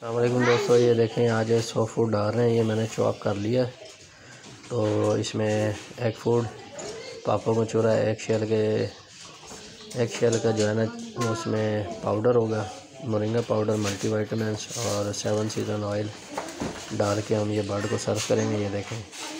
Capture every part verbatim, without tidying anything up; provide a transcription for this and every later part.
अस्सलामुअलैकुम दोस्तों, ये देखें आज सॉफ्ट फूड डाल रहे हैं। ये मैंने चॉप कर लिया। तो इसमें एग फूड, पापा मचूरा, एग शेल के एग शेल का जो है ना उसमें पाउडर होगा, मोरिंगा पाउडर, मल्टीविटामिन्स और सेवन सीज़न ऑयल डाल के हम ये बर्ड को सर्व करेंगे। ये देखें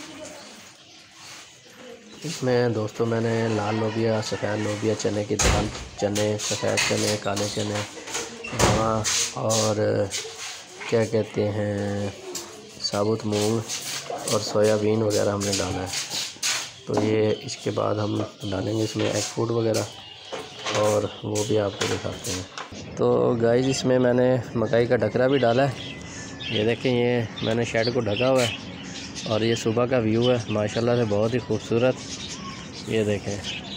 इसमें दोस्तों मैंने लाल लोबिया, सफ़ेद लोबिया, चने की दाल, चने, सफ़ेद चने, काले चने, हाँ और क्या कहते हैं साबुत मूंग और सोयाबीन वगैरह हमने डाला है। तो ये इसके बाद हम डालेंगे इसमें एग फूड वगैरह और वो भी आपको दिखाते हैं। तो गाइस इसमें मैंने मकई का ढकरा भी डाला है। ये देखें ये मैंने शेड को ढका हुआ है और ये सुबह का व्यू है माशाल्लाह से बहुत ही खूबसूरत। ये देखें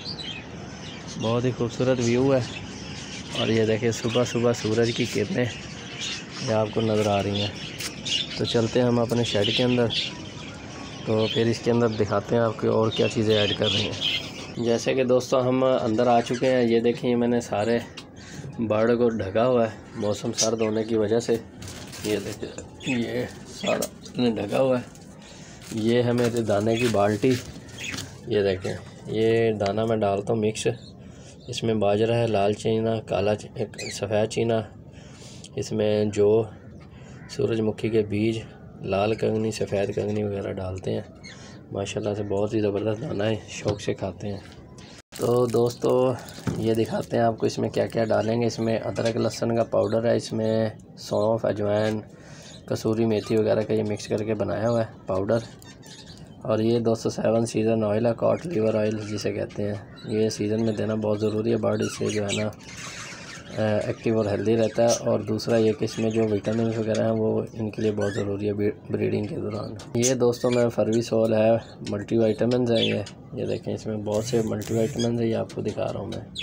बहुत ही खूबसूरत व्यू है और ये देखें सुबह सुबह सूरज की किरणें ये आपको नज़र आ रही हैं। तो चलते हैं हम अपने शेड के अंदर, तो फिर इसके अंदर दिखाते हैं आपको और क्या चीज़ें ऐड कर रही हैं। जैसे कि दोस्तों हम अंदर आ चुके हैं। ये देखिए मैंने सारे बर्ड को ढका हुआ है मौसम सर्द होने की वजह से। ये देखिए ये सारा ढका हुआ है। ये है मेरे दाने की बाल्टी। ये देखें ये दाना मैं डालता हूँ मिक्स। इसमें बाजरा है, लाल चीना, काला सफ़ेद चीना, इसमें जो सूरजमुखी के बीज, लाल कंगनी, सफ़ेद कंगनी वगैरह डालते हैं। माशाल्लाह से बहुत ही ज़बरदस्त दाना है, शौक़ से खाते हैं। तो दोस्तों ये दिखाते हैं आपको इसमें क्या क्या डालेंगे। इसमें अदरक लहसुन का पाउडर है, इसमें सौंफ, अजवाइन, कसूरी मेथी वगैरह का ये मिक्स करके बनाया हुआ है पाउडर। और ये दोस्तों सेवन सीज़न ऑयल है, कॉट लीवर ऑयल जिसे कहते हैं। ये सीज़न में देना बहुत ज़रूरी है बर्ड, इससे जो है ना एक्टिव और हेल्दी रहता है। और दूसरा ये कि इसमें जो विटामिन वगैरह हैं वो इनके लिए बहुत ज़रूरी है ब्रीडिंग के दौरान। ये दोस्तों मैं फर्विसोल है, मल्टीविटामिन्स है ये ये देखें इसमें बहुत से मल्टीविटामिन्स है, ये आपको दिखा रहा हूँ मैं।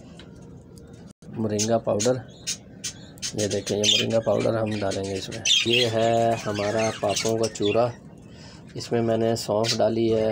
मोरिंगा पाउडर, ये देखें ये मोरिंगा पाउडर हम डालेंगे इसमें। ये है हमारा पापों का चूरा, इसमें मैंने सौंफ डाली है,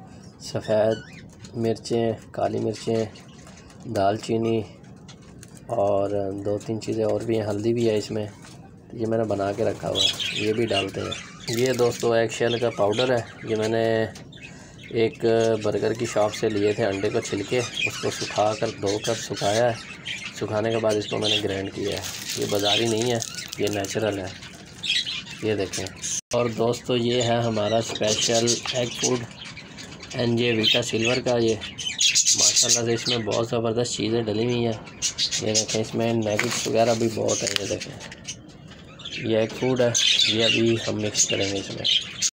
सफ़ेद मिर्चें, काली मिर्चें, दालचीनी और दो तीन चीज़ें और भी हैं, हल्दी भी है इसमें। ये मैंने बना के रखा हुआ है, ये भी डालते हैं। ये दोस्तों एग शेल का पाउडर है। ये मैंने एक बर्गर की शॉप से लिए थे अंडे को छिलके, उसको सुखा कर धोकर सुखाया है। सुखाने के बाद इसको मैंने ग्राइंड किया है। ये बाज़ारी नहीं है, ये नेचुरल है। ये देखें। और दोस्तों ये है हमारा special egg food N J vita silver का। ये माशाल्लाह से इसमें बहुत ज़बरदस्त चीज़ें डली हुई हैं। ये देखें इसमें नेगेट्स वगैरह भी बहुत है। ये देखें ये एग फूड है, ये अभी हम मिक्स करेंगे इसमें।